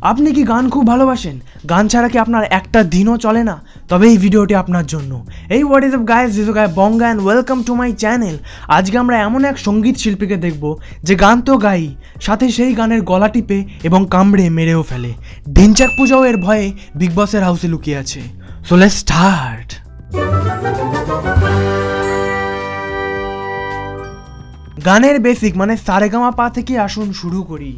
আপনি কি গান খুব ভালোবাসেন? গান ছাড়া কি আপনার একটা দিনও চলে না? তবে এই ভিডিওটি আপনার জন্য। এই what is up guys, this is guy Banga and welcome to my channel. আজকে আমরা এমন এক সঙ্গীত শিল্পীকে দেখব যে গান তো গাই, সাথে সেই গানের গলা টিপে এবং কামড়ে মেরেও ফেলে। ঢিনচাক পূজাও এর ভয়ে বিগ বসের হাউসে লুকিয়ে আছে। So let's start. গানের বেসিক মানে সারেগামা পা থেকে আসুন শুরু করি।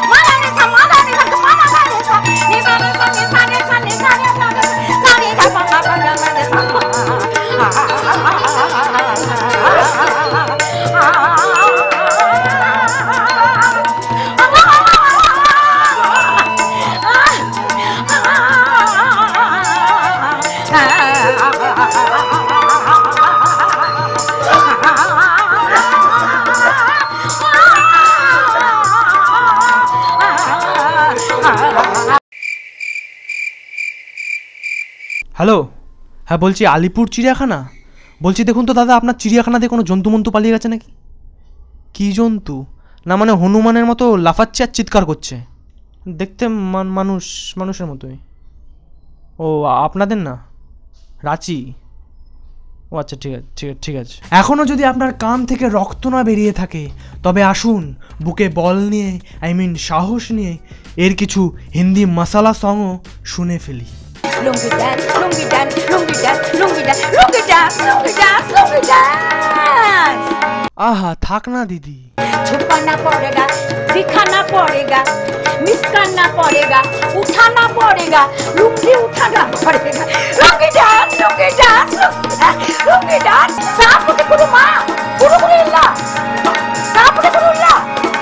হ্যালো, হ্যাঁ বলছি আলিপুর চিড়িয়াখানা। বলছি দেখুন তো দাদা, আপনার চিড়িয়াখানাতে কোনো জন্তু মন্তু পালিয়ে গেছে নাকি? কী জন্তু? না মানে হনুমানের মতো লাফাচ্ছে আর চিৎকার করছে, দেখতে মানুষের মতোই। ও আপনাদের না, রাঁচি? ও আচ্ছা, ঠিক আছে। এখনও যদি আপনার কান থেকে রক্ত না বেরিয়ে থাকে তবে আসুন বুকে বল নিয়ে, সাহস নিয়ে এর কিছু হিন্দি মশালা সংও শুনে ফেলি। Lungi dance, lungi dance, lungi dance, lungi dance, lungi dance, lungi dance, lungi dance. आहा, थाक ना दीदी। छुपाना पड़ेगा, दिखाना पड़ेगा, मिस करना पड़ेगा, उठाना पड़ेगा, लुंगी उठाना पड़ेगा। lungi dance, lungi dance, lungi dance. साफ के गुरु माँ, गुरु इल्ला, साफ के गुरु इल्ला.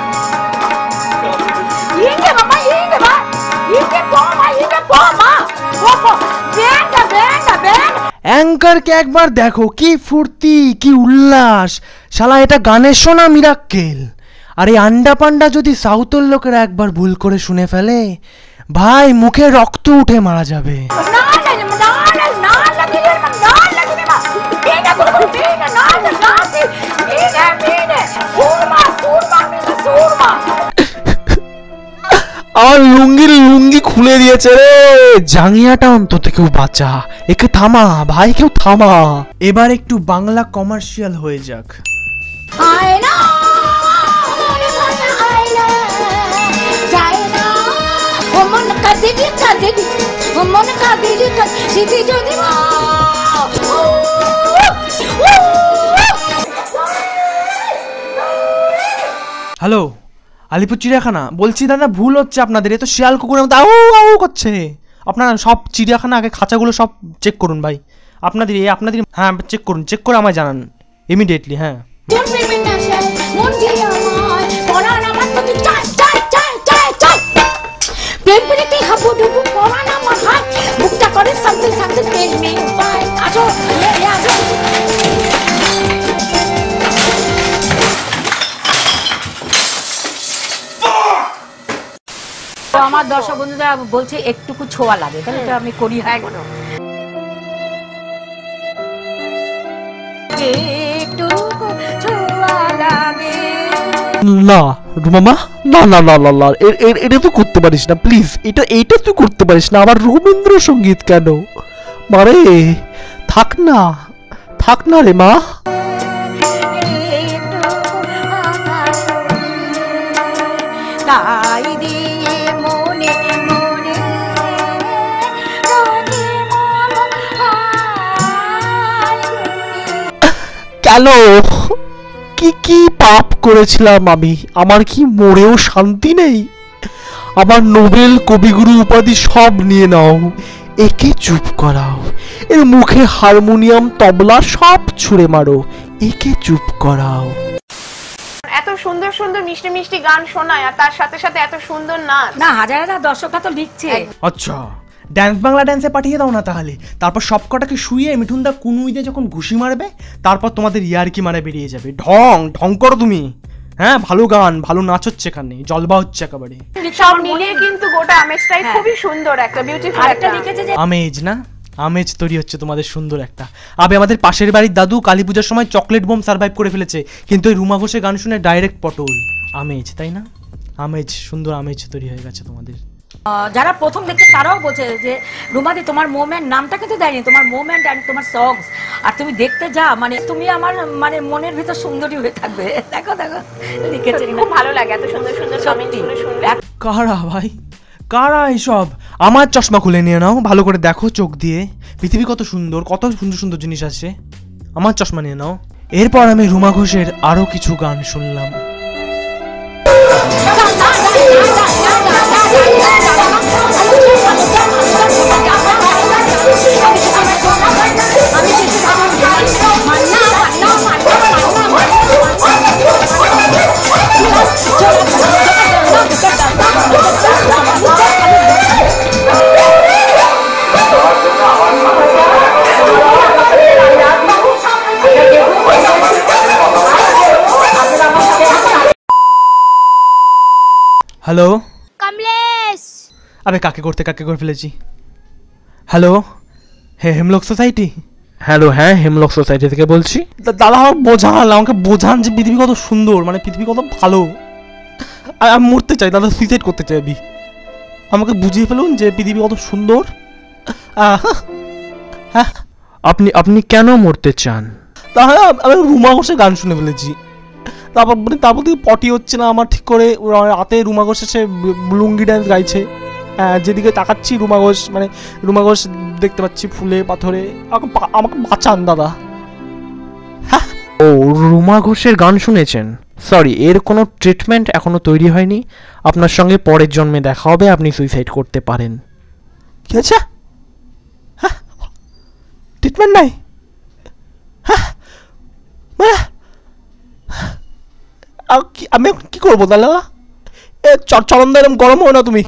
इंगे मामा, इंगे माँ, इंगे कोमा, इंगे कोमा. অ্যাঙ্কারকে একবার দেখো, কি ফুর্তি, কি উল্লাস! শালা এটা গানের শোনা মিরাক্কেল। আর এই আন্ডা পান্ডা যদি সাউথের লোকেরা একবার ভুল করে শুনে ফেলে, ভাই মুখে রক্ত উঠে মারা যাবে। আর লুঙ্গি খুলে দিয়েছে রে। জাঙ্গিয়াটা অন্তত কেউ বাঁচা, একে থামা ভাই, কেউ থামা। এবার একটু বাংলা কমার্শিয়াল হয়ে যাক। হ্যালো, আলিপুর চিড়িয়াখানা। বলছি দাদা, ভুল হচ্ছে আপনাদের, এ তো শিয়াল কুকুরের মতো আউ আউ করছে। আপনারা সব চিড়িয়াখানা আগে খাঁচাগুলো সব চেক করুন ভাই, আপনাদের হ্যাঁ চেক করুন, চেক করে আমায় জানান ইমিডিয়েটলি। হ্যাঁ আমার দর্শক বন্ধুরা বলছে একটুকু ছোঁয়া লাগে, তাহলে তো আমি করি। না রুমামা, না না না না না, এটা তুই করতে পারিস না প্লিজ, এইটা তুই করতে পারিস না। আবার রবীন্দ্রসঙ্গীত কেন মারে? থাক না রে মা। কেন? কি পাপ করেছিলাম আমি? আমার কি মরেও শান্তি নেই? আমার নোবেল কবিগুরু উপাধি সব নিয়ে নাও, একে চুপ করাও। এর মুখে হারমোনিয়াম তবলা সব ছুঁড়ে মারো, একে চুপ করাও। এত সুন্দর সুন্দর মিষ্টি মিষ্টি গান শোনায় আর তার সাথে সাথে এত সুন্দর নাচ। না, হাজার দর্শকরা তো লিখছে। আচ্ছা, ড্যান্স বাংলা ড্যান্সে পাঠিয়ে দাও না তাহলে। তারপর সবকটাকে শুয়ে মিঠুনদা কুনুইতে যখন ঘুষি মারবে, তারপর তোমাদের ইয়ারকি মারা বেরিয়ে যাবে। ঢং করো তুমি। হ্যাঁ, ভালো গান, ভালো নাচ হচ্ছে এখানে, জলবা হচ্ছে একেবারে। সব মিলিয়ে কিন্তু গোটা আমেজটাই খুবই সুন্দর, একটা বিউটিফুল একটা লিখেছে যে আমেজ না, আমেজ তৈরি হচ্ছে তোমাদের সুন্দর একটা। আবে আমাদের পাশের বাড়ির দাদু কালী পূজার সময় চকলেট বোম সার্ভাইভ করে ফেলেছে, কিন্তু এই রুমা ঘোষের গান শুনে ডাইরেক্ট পটল। আমেজ, তাই না? আমেজ, সুন্দর আমেজ তৈরি হয়ে গেছে তোমাদের। যারা প্রথম দেখছে তারাও বলছে যে রুমাদি তোমার মোমেন্ট নামটা কিন্তু দেয়নি, তোমার মোমেন্ট অ্যান্ড তোমার সংস, আর তুমি দেখতে যা মানে তুমি আমার মানে মনের ভিতর সুন্দরী হয়ে থাকবে। দেখো দেখো লিখেছে, খুব ভালো লাগে এত সুন্দর সুন্দর কমেন্ট গুলো শুনলে। কারা ভাই, কারা এইসব? আমার চশমা খুলে নিয়ে নাও, ভালো করে দেখো চোখ দিয়ে, পৃথিবী কত সুন্দর, কত সুন্দর সুন্দর জিনিস আছে। আমার চশমা নিয়ে নাও। এরপর আমি রুমা ঘোষের আরো কিছু গান শুনলাম। হ্যালো কমলেশ, আবে কাকে করে ফেলেছি। হ্যালো, হ্যাঁ হেমলক সোসাইটি। হ্যালো, হ্যাঁ হেমলক সোসাইটি থেকে বলছি। দাদা আমাকে বোঝান যে পৃথিবী কত সুন্দর, মানে পৃথিবী কত ভালো। আমি মরতে চাই দাদা, সুইসাইড করতে চাই। আমাকে বুঝিয়ে ফেলুন যে পৃথিবী কত সুন্দর। হ্যাঁ, আপনি কেন মরতে চান? তাহলে আমি রুমা ঘোষের গান শুনে ফেলেছি। তারপর থেকে পটি হচ্ছে না আমার ঠিক করে। রাতে রুমা ঘোষ এসে লুঙ্গি ড্যান্স গাইছে। যেদিকে তাকাচ্ছি রুমা ঘোষ দেখতে পাচ্ছি ফুলে পাথরে। আমাকে বাঁচান দাদা। হ্যাঁ, ও রুমা ঘোষের গান শুনেছেন? সরি, এর কোনো ট্রিটমেন্ট এখনো তৈরি হয়নি। আপনার সঙ্গে পরের জন্মে দেখা হবে, আপনি সুইসাইড করতে পারেন। কি আছে? হ্যাঁ, ট্রিটমেন্ট নাই? হ্যাঁ, আমি এখন কি করবো তাহলে? চরমদা এরকম গরম হয় না তুমি।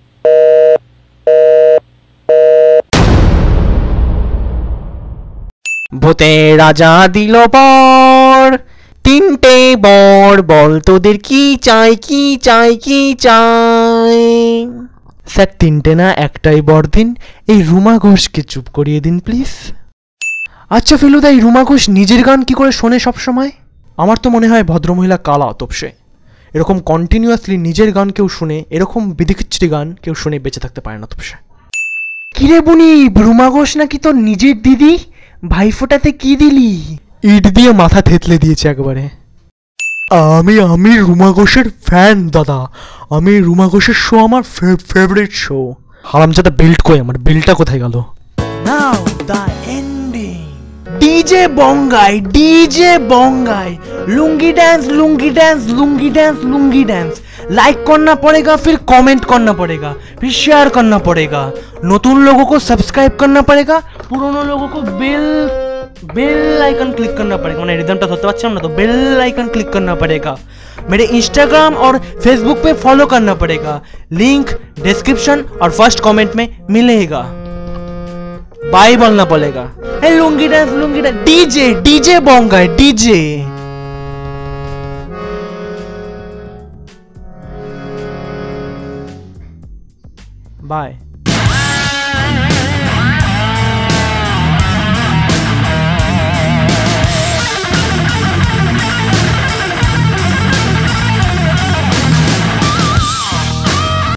ভূতে রাজা দিল বর, তিনটে বর, বল তোদের কি চাই কি চাই কি চাই। স্যার তিনটে না, একটাই বর দিন। এই রুমা ঘোষকে চুপ করিয়ে দিন প্লিজ। আচ্ছা ফেলুদা, এই রুমা ঘোষ নিজের গান কি করে শোনে সব সময়? আমার তো মনে হয় ভদ্রমহিলা কালা তপসে। এরকম কন্টিনিউয়াসলি নিজের গান কেউ শুনে, এরকম বিধিখিচ্ছিরি গান কেউ শুনে বেঁচে থাকতে পারে না তপসে। কিরে বুনি, রুমা ঘোষ নাকি তোর নিজের দিদি? ভাইফোঁটাতে কি দিলি? ইট দিয়ে মাথা থেতলে দিয়েছে একবারে। আমি রুমা ঘোষের ফ্যান দাদা। আমি রুমা ঘোষের শো আমার ফেভারিট শো। হারামজাদা বেল্ট কই, আমার বেল্টটা কোথায় গেল? Now the ending. DJ Bongai, lungi dance. Like करना पड़ेगा, फिर कमेंट करना पड़ेगा, फिर शेयर करना पड़ेगा, नतून लोगों को सब्सक्राइब करना पड़ेगा, पुराने लोगों को बेल आइकन क्लिक करना पड़ेगा। मैंने रिदमটা ধরতে পারছিলাম না তো, बेल आइकन क्लिक करना पड़ेगा। मेरे इंस्टाग्राम और फेसबुक पे फॉलो करना पड़ेगा। लिंक डिस्क्रिप्शन और फर्स्ट कमेंट में मिलेगा। बाय बोलना पड़ेगा। Lungi dance DJ Bongai DJ. Bye.